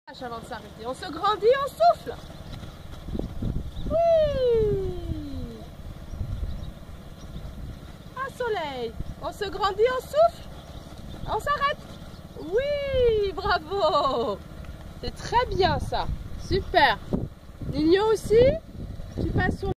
Avant de s'arrêter, on se grandit, on souffle. Oui. Un soleil. On se grandit, on souffle. On s'arrête. Oui, bravo. C'est très bien ça. Super. Nino aussi, tu passes sur